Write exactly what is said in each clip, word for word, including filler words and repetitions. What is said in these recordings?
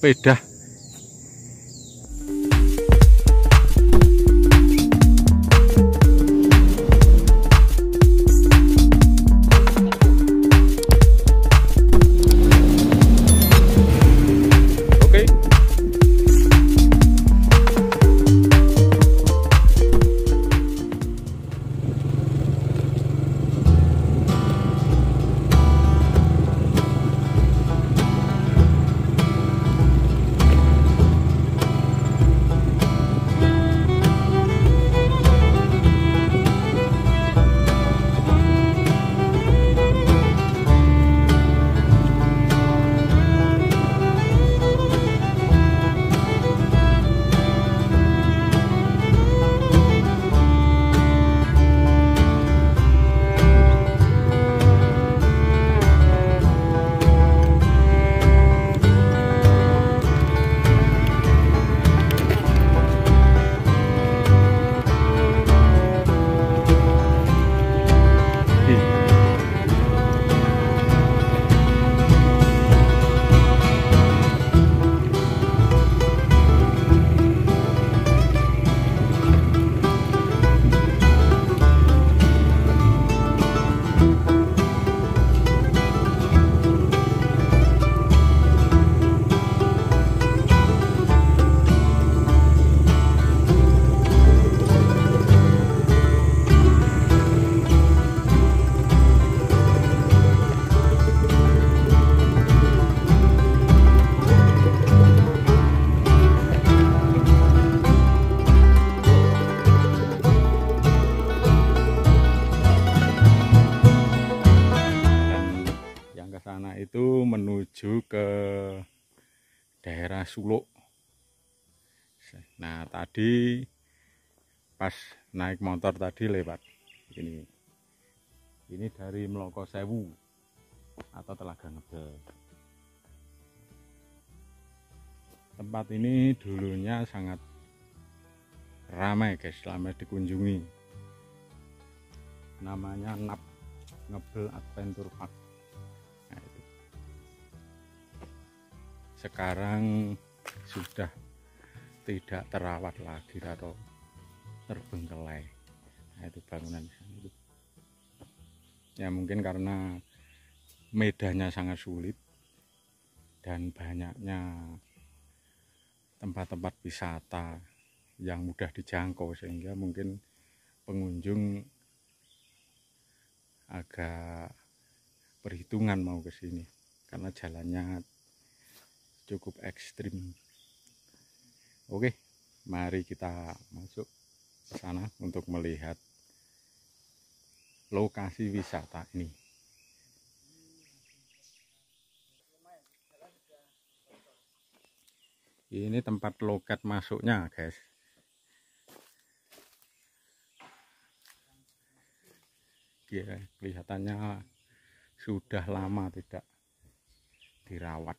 sepeda. Itu menuju ke daerah Suluk. Nah tadi pas naik motor tadi lewat ini ini dari Mloko Sewu atau Telaga Ngedel. Tempat ini dulunya sangat ramai guys, ramai dikunjungi. Namanya Nap Ngebel Adventure Park. Nah, itu. Sekarang sudah tidak terawat lagi atau terbengkelai. Nah, itu bangunan itu. Ya mungkin karena medannya sangat sulit dan banyaknya tempat-tempat wisata yang mudah dijangkau sehingga mungkin pengunjung agak perhitungan mau ke sini karena jalannya cukup ekstrim. Oke, mari kita masuk ke sana untuk melihat lokasi wisata ini. Ini tempat loket masuknya, guys. Ya, kelihatannya sudah lama tidak dirawat.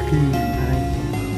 lagi naik.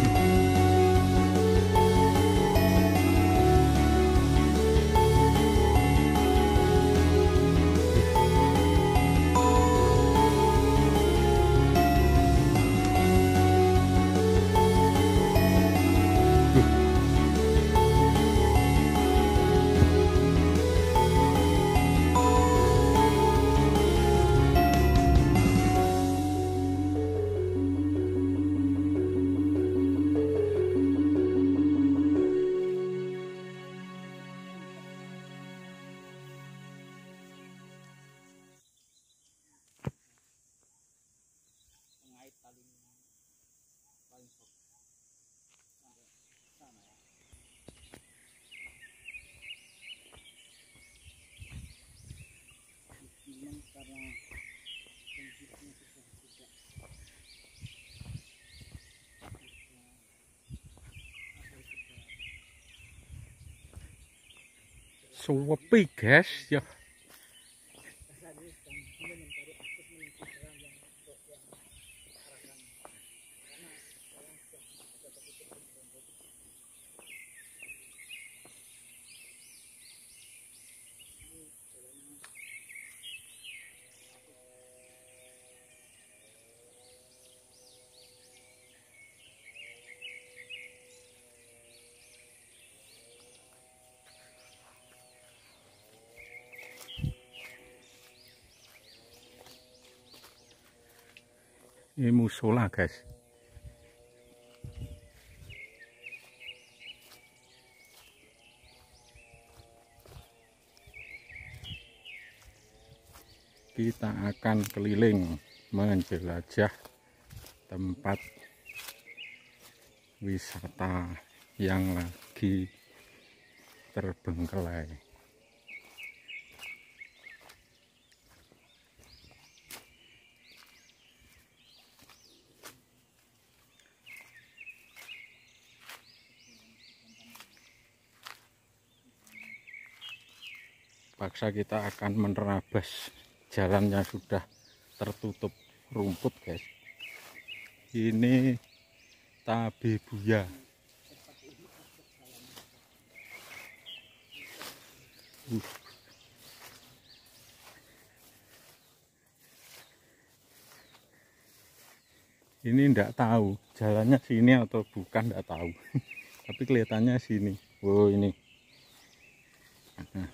Sepi guys ya. Ini musola guys. Kita akan keliling menjelajah tempat wisata yang lagi terbengkelai. Paksa kita akan menerabas jalannya sudah tertutup rumput guys. Ini Tabebuya. Uh. Ini enggak tahu jalannya sini atau bukan, enggak tahu. Tapi kelihatannya sini. Wow, ini. Nah.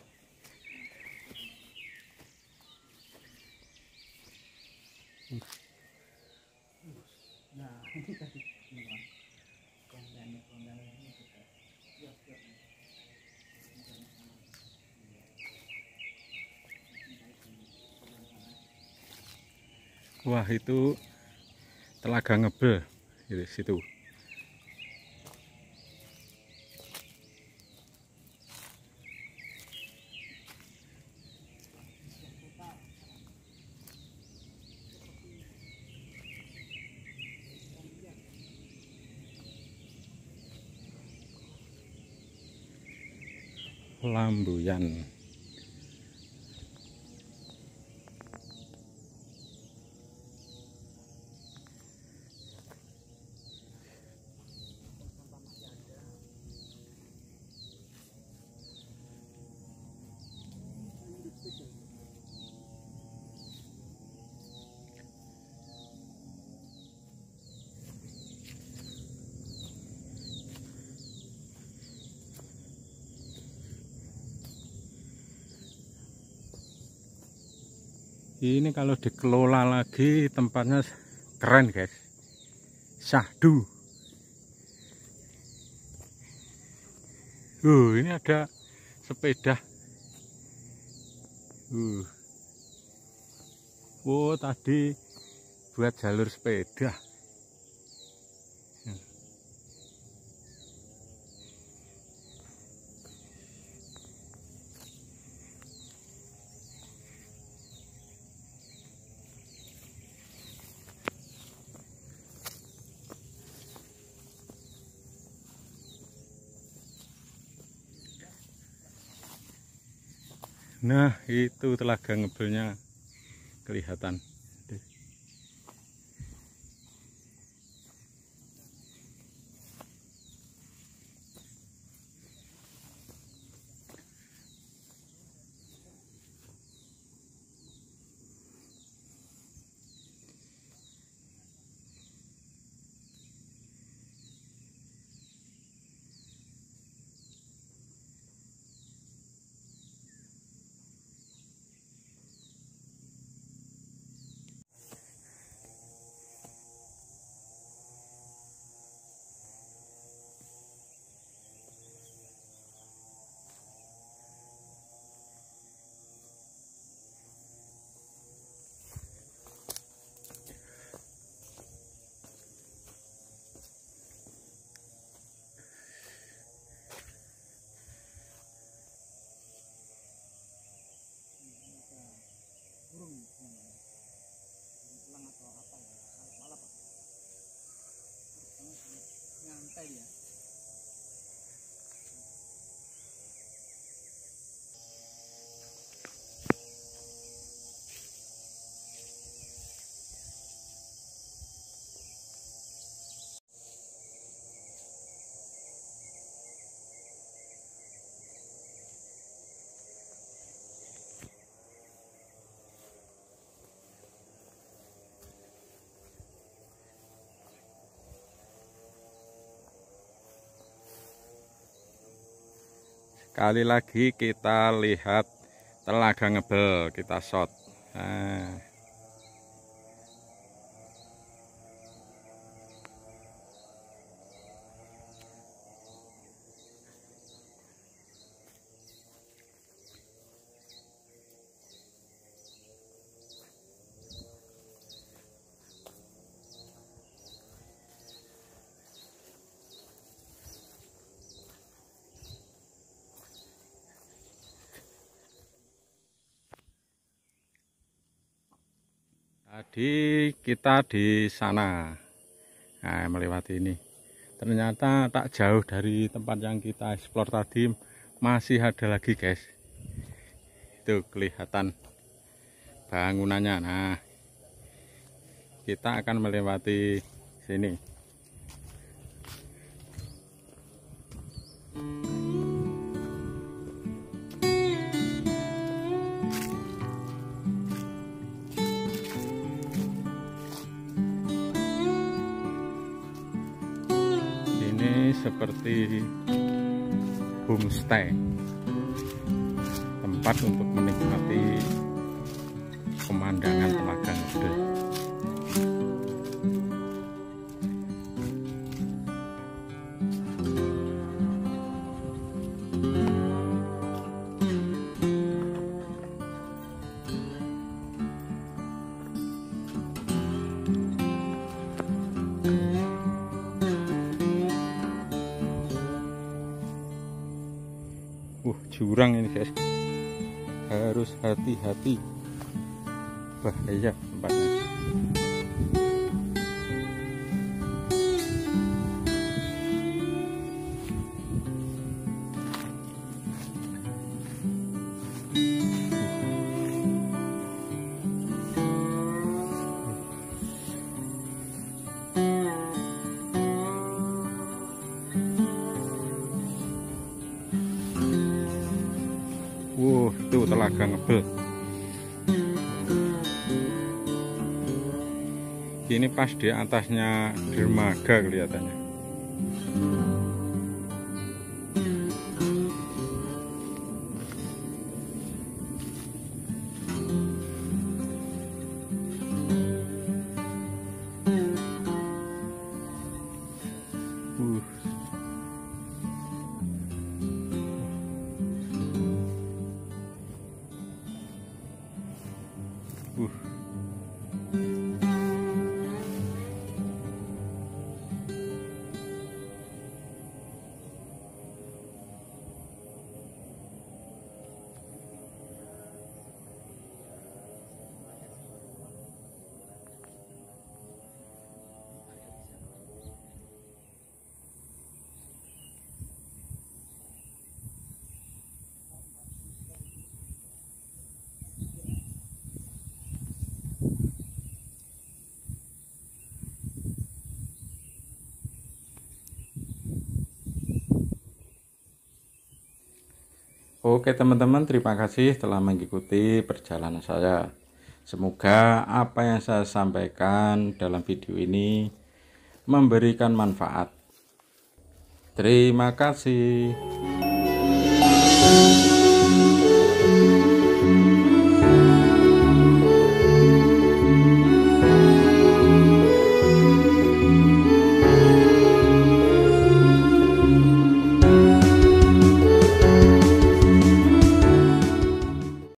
Nah, ini tadi wah, itu Telaga Ngebel di situ. Lambuyan. Ini kalau dikelola lagi tempatnya keren guys. Syahdu. Uh, ini ada sepeda. Uh. Oh, tadi buat jalur sepeda. Nah, itu Telaga Ngebelnya kelihatan. santai dia. Kali lagi kita lihat Telaga Ngebel, kita shot. Nah. Tadi kita di sana, nah, melewati ini. Ternyata tak jauh dari tempat yang kita explore tadi masih ada lagi, guys. Itu kelihatan bangunannya. Nah, kita akan melewati sini. Seperti homestay, tempat untuk menikmati pemandangan Telaga Ngebel. Uh, jurang ini, guys, harus hati-hati, bahaya tempatnya. Wow, itu Telaga Ngebel. Ini pas di atasnya dermaga kelihatannya. Uh. Uh. Oke teman-teman, terima kasih telah mengikuti perjalanan saya. Semoga apa yang saya sampaikan dalam video ini memberikan manfaat. Terima kasih.